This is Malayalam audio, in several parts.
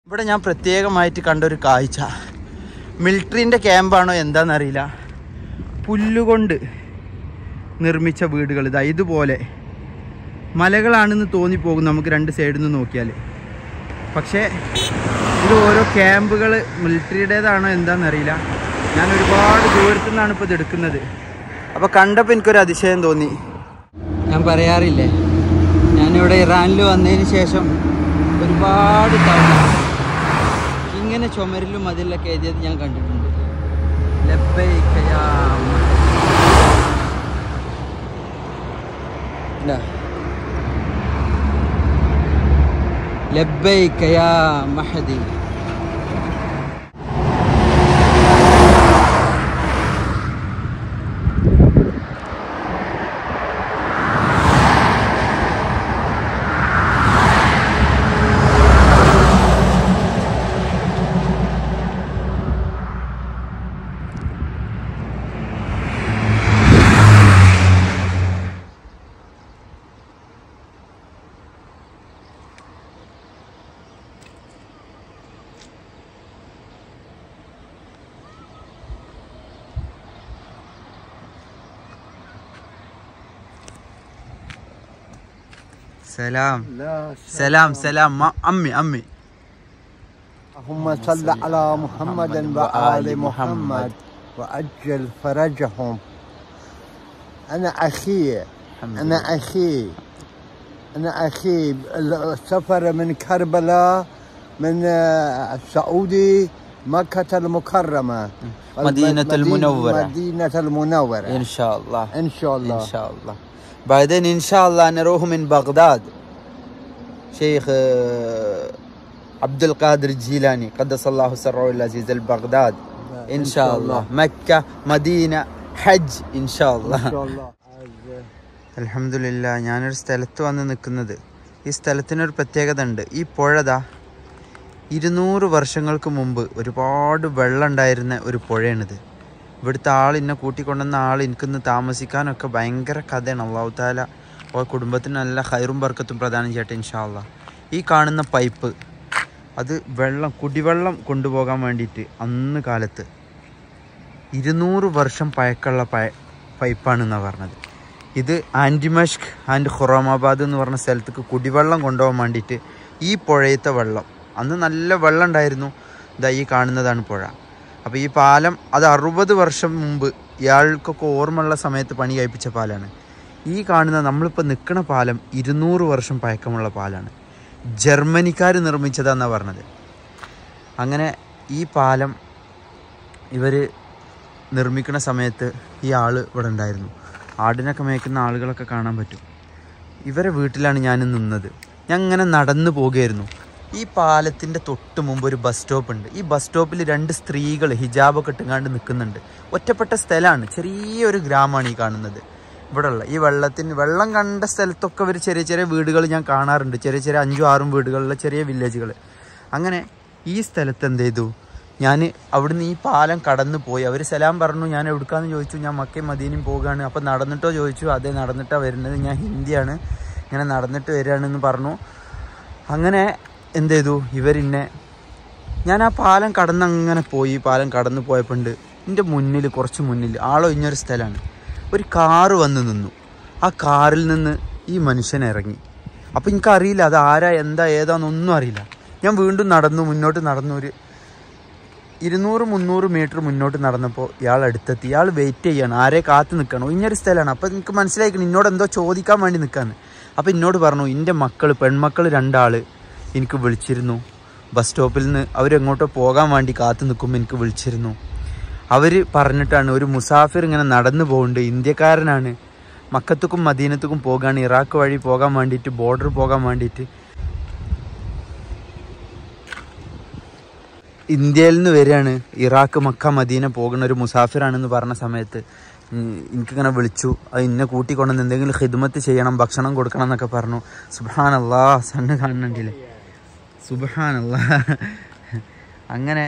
ഇവിടെ ഞാൻ പ്രത്യേകമായിട്ട് കണ്ടൊരു കാഴ്ച, മിലിറ്ററിൻ്റെ ക്യാമ്പാണോ എന്താണെന്നറിയില്ല, പുല്ലുകൊണ്ട് നിർമ്മിച്ച വീടുകൾ ഇതാ ഇതുപോലെ മലകളാണെന്ന് തോന്നിപ്പോകും നമുക്ക് രണ്ട് സൈഡിൽ നിന്ന് നോക്കിയാൽ. പക്ഷേ ഇത് ഓരോ ക്യാമ്പുകൾ മിലിറ്ററിയുടേതാണോ എന്താണെന്നറിയില്ല. ഞാൻ ഒരുപാട് ദൂരത്തു നിന്നാണ് ഇപ്പോൾ ഇത് എടുക്കുന്നത്. അപ്പോൾ കണ്ടപ്പോൾ എനിക്കൊരു അതിശയം തോന്നി. ഞാൻ പറയാറില്ലേ, ഞാനിവിടെ ഇറാനിൽ വന്നതിന് ശേഷം ഒരുപാട് തവണ ഇങ്ങനെ ചുമരിലും അതിലൊക്കെ എഴുതിയത് ഞാൻ കണ്ടിട്ടുണ്ട്. ലബ്ബൈക യാ ലബ്ബൈക യാ മഹദി. سلام سلام سلام أمي اللهم صل على محمد وآل محمد وأجل فرجهم. أنا أخي السفر من كربلاء من السعودي مكة المكرمة مدينة المنورة إن شاء الله إن شاء الله إن شاء الله. بعدين إن شاء الله نروح من بغداد شيخ عبد القادر الجيلاني قدس الله سره العزيز البغداد إن شاء الله. مكة مدينة حج إن شاء الله. അൽഹംദുലില്ലാ. ഞാനൊരു സ്ഥലത്ത് വന്ന് നിൽക്കുന്നത്, ഈ സ്ഥലത്തിനൊരു പ്രത്യേകത ഉണ്ട്. ഈ പുഴതാ 200 വർഷങ്ങൾക്ക് മുമ്പ് ഒരുപാട് വെള്ളം ഉണ്ടായിരുന്ന ഒരു പുഴയാണിത്. ഇവിടുത്തെ ആൾ എന്നെ കൂട്ടിക്കൊണ്ടുവന്ന ആൾ എനിക്കിന്ന് താമസിക്കാനൊക്കെ ഭയങ്കര കഥയാണ്. അള്ളാഹു താല ഓ കുടുംബത്തിന് നല്ല ഹൈറും ബർക്കത്തും പ്രദാനം ചെയ്യട്ടെ ഇൻഷാ അള്ളാഹ്. ഈ കാണുന്ന പൈപ്പ് അത് കുടിവെള്ളം കൊണ്ടുപോകാൻ വേണ്ടിയിട്ട് അന്ന് കാലത്ത് 200 വർഷം പഴക്കമുള്ള പൈപ്പാണെന്നാണ് പറഞ്ഞത്. ഇത് ആൻഡിമഷ്ക് ആൻഡ് ഖുറാമാബാദ് എന്ന് പറഞ്ഞ സ്ഥലത്തേക്ക് കുടിവെള്ളം കൊണ്ടുപോകാൻ വേണ്ടിയിട്ട് ഈ പുഴയത്തെ വെള്ളം, അന്ന് നല്ല വെള്ളം ഉണ്ടായിരുന്നു. ഇതാ ഈ കാണുന്നതാണ് പുഴ. അപ്പോൾ ഈ പാലം അത് 60 വർഷം മുമ്പ് ഇയാൾക്കൊക്കെ ഓർമ്മയുള്ള സമയത്ത് പണി കഴിപ്പിച്ച പാലാണ്. ഈ കാണുന്ന നമ്മളിപ്പോൾ നിൽക്കുന്ന പാലം 200 വർഷം പഴക്കമുള്ള പാലാണ്. ജർമ്മനിക്കാർ നിർമ്മിച്ചതാണെന്നാണ് പറഞ്ഞത്. അങ്ങനെ ഈ പാലം ഇവർ നിർമ്മിക്കുന്ന സമയത്ത് ഈ ആൾ ഇവിടെ ഉണ്ടായിരുന്നു. ആടിനൊക്കെ മേയ്ക്കുന്ന ആളുകളൊക്കെ കാണാൻ പറ്റും. ഇവരെ വീട്ടിലാണ് ഞാൻ നിന്നത്. ഞാൻ ഇങ്ങനെ നടന്നു പോകുകയായിരുന്നു. ഈ പാലത്തിൻ്റെ തൊട്ട് മുമ്പ് ഒരു ബസ് സ്റ്റോപ്പ് ഉണ്ട്. ഈ ബസ് സ്റ്റോപ്പിൽ 2 സ്ത്രീകൾ ഹിജാബൊക്കെ ഇട്ടുകൊണ്ട് നിൽക്കുന്നുണ്ട്. ഒറ്റപ്പെട്ട സ്ഥലമാണ്, ചെറിയൊരു ഗ്രാമമാണ് ഈ കാണുന്നത്. ഇവിടെയുള്ള ഈ വെള്ളം കണ്ട സ്ഥലത്തൊക്കെ ഒരു ചെറിയ ചെറിയ വീടുകൾ ഞാൻ കാണാറുണ്ട്. ചെറിയ 5-6 വീടുകളുള്ള ചെറിയ വില്ലേജുകൾ. അങ്ങനെ ഈ സ്ഥലത്ത് എന്ത് ചെയ്തു, ഞാൻ അവിടുന്ന് ഈ പാലം കടന്നു പോയി. അവർ സലാം പറഞ്ഞു. ഞാൻ എവിടുക്കാന്ന് ചോദിച്ചു. ഞാൻ മക്കയും മദീനയും പോകുകയാണ്. അപ്പോൾ നടന്നിട്ടോ ചോദിച്ചു. അതെ നടന്നിട്ടാണ് വരുന്നത്, ഞാൻ ഹിന്ദിയാണ്, ഇങ്ങനെ നടന്നിട്ട് വരികയാണെന്ന് പറഞ്ഞു. അങ്ങനെ എന്ത് ചെയ്തു ഇവരെന്നെ, ഞാൻ ആ പാലം കടന്നങ്ങനെ പോയി. പാലം കടന്നു പോയപ്പോൾ ഉണ്ട് എൻ്റെ മുന്നിൽ, കുറച്ച് മുന്നിൽ ആളൊഴിഞ്ഞൊരു സ്ഥലമാണ്. ഒരു കാറ് വന്ന് നിന്നു. ആ കാറിൽ നിന്ന് ഈ മനുഷ്യൻ ഇറങ്ങി. അപ്പോൾ എനിക്കറിയില്ല അത് ആരാ എന്താ ഏതാണെന്നൊന്നും അറിയില്ല. ഞാൻ വീണ്ടും മുന്നോട്ട് നടന്നു. ഒരു 200-300 മീറ്റർ മുന്നോട്ട് നടന്നപ്പോൾ ഇയാൾ അടുത്തെത്തി. ഇയാൾ വെയിറ്റ് ചെയ്യാണ്, ആരെ കാത്ത് നിൽക്കണം. ഒഴിഞ്ഞൊരു സ്ഥലമാണ്. അപ്പോൾ എനിക്ക് മനസ്സിലായിക്കണം എന്നോട് എന്തോ ചോദിക്കാൻ വേണ്ടി നിൽക്കാന്ന്. അപ്പോൾ എന്നോട് പറഞ്ഞു, എൻ്റെ പെൺമക്കൾ 2 ആൾ എനിക്ക് വിളിച്ചിരുന്നു. ബസ് സ്റ്റോപ്പിൽ നിന്ന് അവരെങ്ങോട്ടോ പോകാൻ വേണ്ടി കാത്തു നിൽക്കുമ്പോൾ എനിക്ക് വിളിച്ചിരുന്നു. അവർ പറഞ്ഞിട്ടാണ് ഒരു മുസാഫിർ ഇങ്ങനെ നടന്നു പോകുന്നുണ്ട്, ഇന്ത്യക്കാരനാണ്, മക്കത്തുക്കും മദീനത്തുക്കും പോകാൻ, ഇറാഖ് വഴി പോകാൻ വേണ്ടിയിട്ട്, ബോർഡർ പോകാൻ വേണ്ടിയിട്ട്, ഇന്ത്യയിൽ നിന്ന് വരികയാണ്, ഇറാഖ് മക്ക മദീന പോകുന്ന ഒരു മുസാഫിറാണെന്ന് പറഞ്ഞ സമയത്ത് എനിക്കിങ്ങനെ വിളിച്ചു. അത് ഇന്നെ കൂട്ടിക്കൊണ്ടെന്ന് എന്തെങ്കിലും ഖിദ്മത്ത് ചെയ്യണം, ഭക്ഷണം കൊടുക്കണം എന്നൊക്കെ പറഞ്ഞു. സുബ്ഹാനല്ലാഹ്, സണ്ണ് കാണുന്നുണ്ടല്ലേ, സുബ്ഹാനല്ലാഹ്. അങ്ങനെ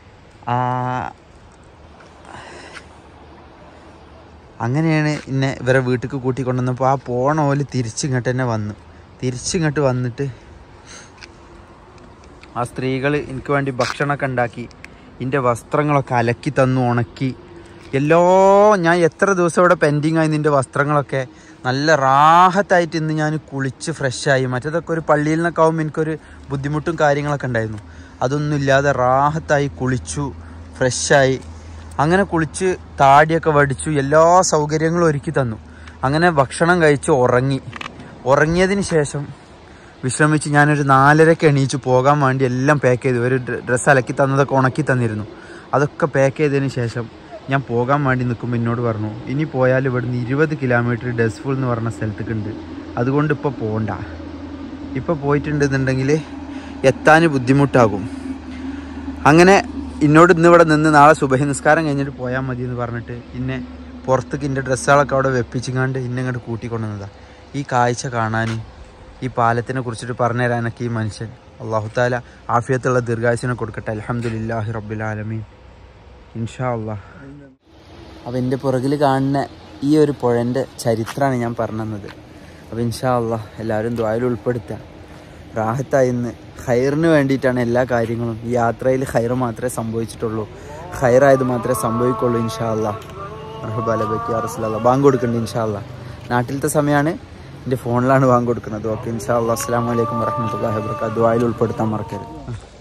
അങ്ങനെയാണ് ഇന്നെ ഇവരെ വീട്ടിലേക്ക് കൂട്ടിക്കൊണ്ടുവന്നപ്പോൾ ആ പോണ പോലെ തിരിച്ചിങ്ങോട്ട് തന്നെ വന്നു. തിരിച്ചിങ്ങോട്ട് വന്നിട്ട് ആ സ്ത്രീകൾ എനിക്ക് വേണ്ടി ഭക്ഷണമൊക്കെ ഉണ്ടാക്കി എൻ്റെ വസ്ത്രങ്ങളൊക്കെ അലക്കി തന്നു, ഉണക്കി. ഞാൻ എത്ര ദിവസം ഇവിടെ പെൻഡിങ് ആയി നിൻ്റെ വസ്ത്രങ്ങളൊക്കെ നല്ല റാഹത്തായിട്ട് ഇന്ന് ഞാൻ കുളിച്ച് ഫ്രഷായി. മറ്റേതൊക്കെ ഒരു പള്ളിയിൽ നിന്നൊക്കെ ആകുമ്പോൾ എനിക്കൊരു ബുദ്ധിമുട്ടും കാര്യങ്ങളൊക്കെ ഉണ്ടായിരുന്നു. അതൊന്നും ഇല്ലാതെ റാഹത്തായി കുളിച്ചു, ഫ്രഷായി. അങ്ങനെ കുളിച്ച് താടിയൊക്കെ വടിച്ചു, എല്ലാ സൗകര്യങ്ങളും ഒരുക്കി തന്നു. അങ്ങനെ ഭക്ഷണം കഴിച്ച് ഉറങ്ങിയതിന് ശേഷം വിശ്രമിച്ച് ഞാനൊരു 4:30 എണീച്ച് പോകാൻ വേണ്ടി എല്ലാം പാക്ക് ചെയ്തു. ഒരു ഡ്രസ്സ് അലക്കി തന്നതൊക്കെ ഉണക്കി തന്നിരുന്നു. അതൊക്കെ പാക്ക് ചെയ്തതിന് ശേഷം ഞാൻ പോകാൻ വേണ്ടി നിൽക്കുമ്പോൾ എന്നോട് പറഞ്ഞു, ഇനി പോയാൽ ഇവിടുന്ന് 20 കിലോമീറ്റർ ഡസ്ഫുൾ എന്ന് പറഞ്ഞ സ്ഥലത്തേക്കുണ്ട്, അതുകൊണ്ട് ഇപ്പോൾ പോകണ്ട. ഇപ്പോൾ പോയിട്ടുണ്ടെന്നുണ്ടെങ്കിൽ എത്താൻ ബുദ്ധിമുട്ടാകും. അങ്ങനെ എന്നോട് ഇന്നിവിടെ നിന്ന് നാളെ സുബഹി നിസ്കാരം കഴിഞ്ഞിട്ട് പോയാൽ മതി എന്ന് പറഞ്ഞിട്ട് ഇന്നെ പുറത്തേക്ക് എൻ്റെ ഡ്രസ്സുകളൊക്കെ അവിടെ വെപ്പിച്ചിങ്ങാണ്ട് ഇന്നെ ഇങ്ങോട്ട് കൂട്ടിക്കൊണ്ടുവന്നതാണ്. ഈ കാഴ്ച കാണാനും ഈ പാലത്തിനെ കുറിച്ചിട്ട് പറഞ്ഞു തരാനൊക്കെ ഈ മനുഷ്യൻ അല്ലാഹു തആല ആഫിയത്തുള്ള ദീർഘായുസിനെ കൊടുക്കട്ടെ. അൽഹംദുലില്ലാഹി റബ്ബിൽ ആലമീൻ. ഇൻഷാ അല്ലാഹ്. അപ്പോൾ എൻ്റെ പുറകിൽ കാണുന്ന ഈ ഒരു പുഴൻ്റെ ചരിത്രമാണ് ഞാൻ പറഞ്ഞത്. അപ്പോൾ ഇൻഷാ അല്ലാഹ് എല്ലാവരും ദുആയിൽ ഉൾപ്പെടുത്തുക. റാഹത്തായി ഇന്ന് ഖൈറിന് വേണ്ടിയിട്ടാണ് എല്ലാ കാര്യങ്ങളും. ഈ യാത്രയിൽ ഖൈർ മാത്രമേ സംഭവിച്ചിട്ടുള്ളൂ, ഖൈറായത് മാത്രമേ സംഭവിക്കുള്ളൂ. ഇൻഷാ അല്ലാഹ്. മർഹബാ ലബൈക യാ റസൂലല്ലാഹ്. ബാങ്ക് കൊടുക്കുന്നുണ്ട് ഇൻഷാ അല്ലാഹ്. നാട്ടിലത്തെ സമയമാണ്, എൻ്റെ ഫോണിലാണ് ബാങ്ക് കൊടുക്കുന്നത്. ഓക്കെ ഇൻഷാ അല്ലാഹ്. അസ്സലാമു അലൈക്കും വറഹ്മത്തുള്ളാഹി വബറകാതുഹു. ദുആയിൽ ഉൾപ്പെടുത്താൻ മറക്കരുത്.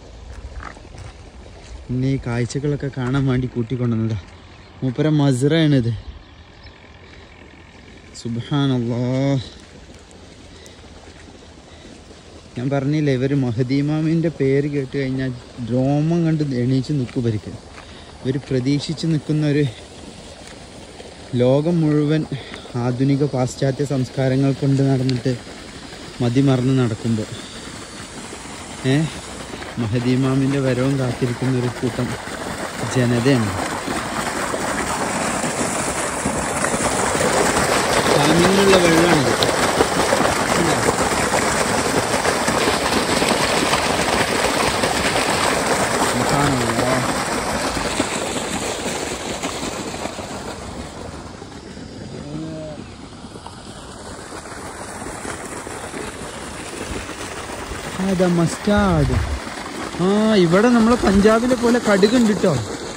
ഇനി ഈ കാഴ്ചകളൊക്കെ കാണാൻ വേണ്ടി കൂട്ടിക്കൊണ്ടുവന്നതാ. മൂപ്പര മസ്റയാണിത്. സുബ്ഹാനല്ലാഹ്. ഞാൻ പറഞ്ഞില്ലേ, ഇവർ മഹദി ഇമാമിൻ്റെ പേര് കേട്ട് കഴിഞ്ഞാൽ രോമം കണ്ട് എണീച്ച് നിൽക്കുവർക്ക്. ഇവർ പ്രതീക്ഷിച്ച് നിൽക്കുന്ന ഒരു ലോകം മുഴുവൻ ആധുനിക പാശ്ചാത്യ സംസ്കാരങ്ങൾ കൊണ്ട് നടന്നിട്ട് മതിമറന്ന് നടക്കുമ്പോൾ മഹദി ഇമാമിൻ്റെ വരവും കാത്തിരിക്കുന്ന ഒരു കൂട്ടം ജനതയാണ്. ഫാമിങ്ങിലുള്ള വെള്ളമാണിത്. അതാ മസ്റ്റാർഡ്. ഇവിടെ നമ്മളെ പഞ്ചാബിലെ പോലെ കടുകുണ്ട് കേട്ടോ.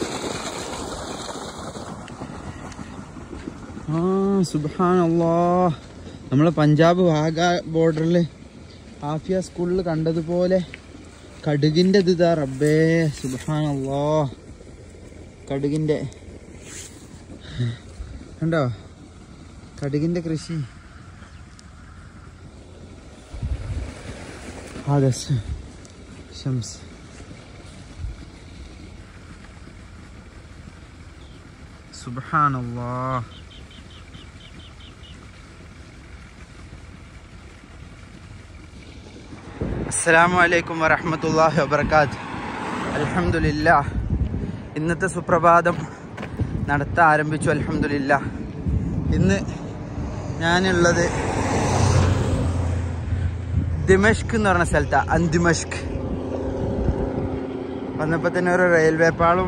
സുബ്ഹാനല്ലാഹ്. നമ്മളെ പഞ്ചാബ് വാഗ ബോർഡറിൽ ആഫിയ സ്കൂളിൽ കണ്ടതുപോലെ കടുകിൻ്റെ ഇതാ റബ്ബേ. സുബ്ഹാനല്ലാഹ്. കടുകിൻ്റെ കണ്ടോ, കടുകിൻ്റെ കൃഷി. ഷംസ്. സുബ്ഹാനല്ലാഹ്. അസ്സലാമു അലൈക്കും വറഹ്മത്തുള്ളാഹി വബറകാതുഹു. അൽഹംദുലില്ലാഹ്. ഇന്നത്തെ സുപ്രഭാതം നടത്താൻ ആരംഭിച്ചു. അൽഹംദുലില്ലാഹ്. ഇന്ന് ഞാനുള്ളത് ദിമഷ്ക് എന്ന് പറഞ്ഞ സ്ഥലത്താണ്. അന്തിമഷ്ക് വന്നപ്പോൾ തന്നെ ഒരു റെയിൽവേ പാളും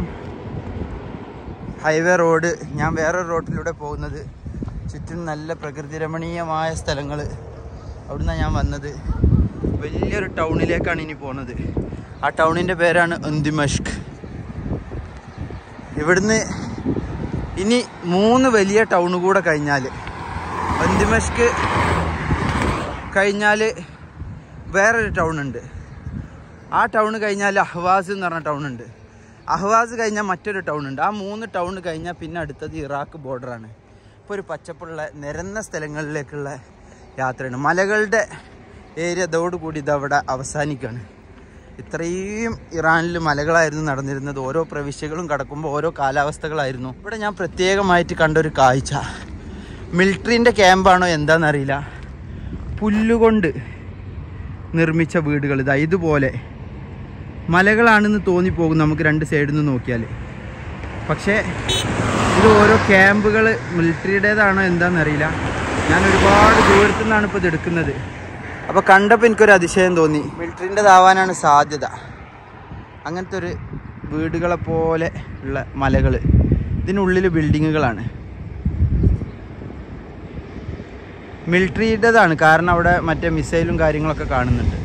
ഹൈവേ റോഡ്. ഞാൻ വേറൊരു റോഡിലൂടെ പോകുന്നത്. ചുറ്റും നല്ല പ്രകൃതി രമണീയമായ സ്ഥലങ്ങൾ. അവിടുന്നാണ് ഞാൻ വന്നത്. വലിയൊരു ടൗണിലേക്കാണ് ഇനി പോകുന്നത്. ആ ടൗണിൻ്റെ പേരാണ് അന്തിമഷ്ക്. ഇവിടുന്ന് ഇനി 3 വലിയ ടൗൺ കൂടെ കഴിഞ്ഞാൽ, അന്തിമഷ്ക് കഴിഞ്ഞാൽ വേറൊരു ടൗണുണ്ട്. ആ ടൗൺ കഴിഞ്ഞാൽ അഹ്വാസ് എന്ന് പറഞ്ഞ ടൗണുണ്ട്. അഹ്വാസ് കഴിഞ്ഞാൽ മറ്റൊരു ടൗണുണ്ട്. ആ 3 ടൗൺ കഴിഞ്ഞാൽ പിന്നെ അടുത്തത് ഇറാഖ് ബോർഡറാണ്. ഇപ്പോൾ ഒരു പച്ചപ്പുള്ള നിരന്ന സ്ഥലങ്ങളിലേക്കുള്ള യാത്രയാണ്. മലകളുടെ ഏരിയ ഇതോടുകൂടി ഇതവിടെ അവസാനിക്കുകയാണ്. ഇത്രയും ഇറാനിൽ മലകളായിരുന്നു നടന്നിരുന്നത്. ഓരോ പ്രവിശ്യകളും കടക്കുമ്പോൾ ഓരോ കാലാവസ്ഥകളായിരുന്നു. ഇവിടെ ഞാൻ പ്രത്യേകമായിട്ട് കണ്ടൊരു കാഴ്ച, മിലിറ്ററിൻ്റെ ക്യാമ്പാണോ എന്താണെന്നറിയില്ല, പുല്ലുകൊണ്ട് നിർമ്മിച്ച വീടുകൾ. ഇതാ ഇതുപോലെ മലകളാണെന്ന് തോന്നിപ്പോകും നമുക്ക് 2 സൈഡിൽ നിന്ന് നോക്കിയാൽ. പക്ഷേ ഇത് ഓരോ ക്യാമ്പുകൾ മിലിറ്ററിയുടേതാണോ എന്താണെന്നറിയില്ല. ഞാൻ ഒരുപാട് ദൂരത്തു നിന്നാണ് ഇപ്പോൾ ഇത് എടുക്കുന്നത്. അപ്പോൾ കണ്ടപ്പോൾ എനിക്കൊരു അതിശയം തോന്നി. മിലിറ്ററിൻ്റെതാവാനാണ് സാധ്യത. അങ്ങനത്തെ ഒരു വീടുകളെ പോലെ ഉള്ള മലകൾ. ഇതിനുള്ളിൽ ബിൽഡിങ്ങുകളാണ്. മിലിറ്ററിയുടേതാണ്, കാരണം അവിടെ മറ്റേ മിസൈലും കാര്യങ്ങളൊക്കെ കാണുന്നുണ്ട്.